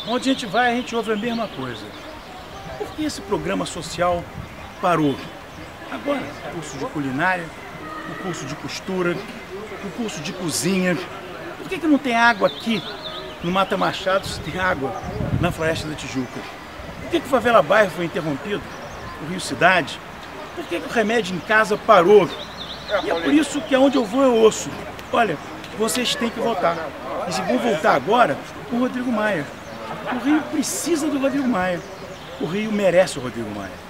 Onde a gente vai, a gente ouve a mesma coisa. Por que esse programa social parou? Agora, o curso de culinária, o curso de costura, o curso de cozinha. Por que não tem água aqui no Mata Machado se tem água na Floresta da Tijuca? Por que o Favela Bairro foi interrompido? O Rio Cidade? Por que o Remédio em Casa parou? E é por isso que aonde eu vou eu ouço. Olha, vocês têm que votar. E se vão voltar agora, o Rodrigo Maia. O Rio precisa do Rodrigo Maia. O Rio merece o Rodrigo Maia.